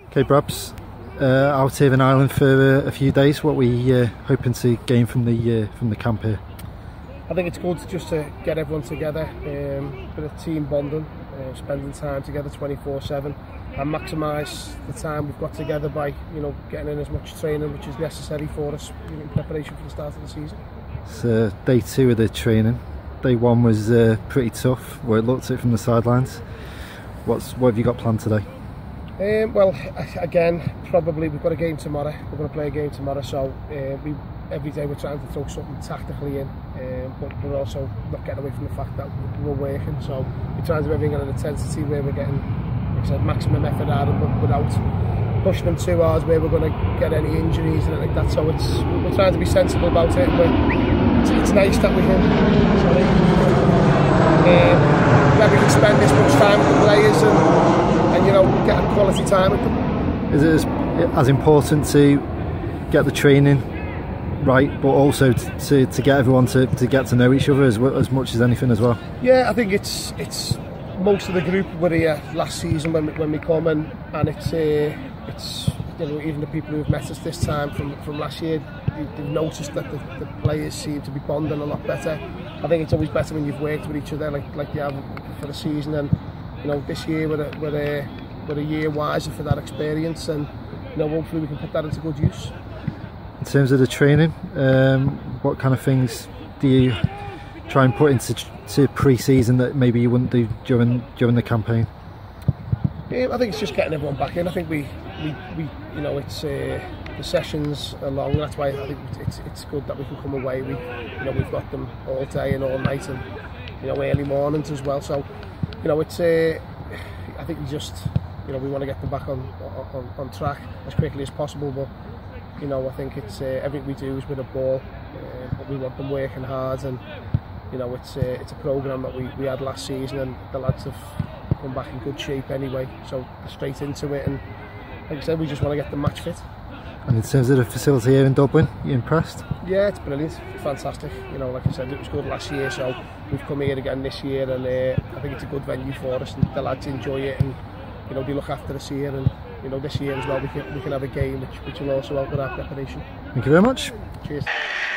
Okay, Brabs, out here in Ireland for a few days. What we hoping to gain from the camp here? I think it's good just to get everyone together, bit of team bonding, spending time together 24/7, and maximise the time we've got together by getting in as much training which is necessary for us in preparation for the start of the season. It's day 2 of the training. Day 1 was pretty tough. Well, it looked it from the sidelines. What have you got planned today? Well, again, probably we've got a game tomorrow. We're going to play a game tomorrow, so every day we're trying to throw something tactically in, but we're also not getting away from the fact that we're working. So we're trying to do everything at an intensity where we're getting, like I said, maximum effort out of them, but without pushing them too hard where we're going to get any injuries and anything like that. So we're trying to be sensible about it. It's nice that we can spend this much time with the players and get a quality time with them. Is it as important to get the training right, but also to get everyone to get to know each other as much as anything as well? Yeah, I think it's most of the group were here last season when we come, and it's even the people who've met us this time from last year, they've noticed that the players seem to be bonding a lot better. I think it's always better when you've worked with each other like you have for the season, and this year we're a year wiser for that experience, and hopefully we can put that into good use. In terms of the training, what kind of things do you try and put into pre-season that maybe you wouldn't do during the campaign? I think it's just getting everyone back in. I think we it's the sessions are long. That's why I think it's good that we can come away. We've got them all day and all night, and early mornings as well. So it's I think we just we want to get them back on track as quickly as possible. But I think it's everything we do is with a ball, but we want them working hard, and it's a programme that we had last season, and the lads have come back in good shape anyway, so they're straight into it, and like I said, we just want to get them match fit. And in terms of the facility here in Dublin, you impressed? Yeah, it's brilliant, fantastic. Like I said, it was good last year, so we've come here again this year, and I think it's a good venue for us, and the lads enjoy it, and they look after us here, and this year as well we can have a game which will also help with our preparation. Thank you very much. Cheers.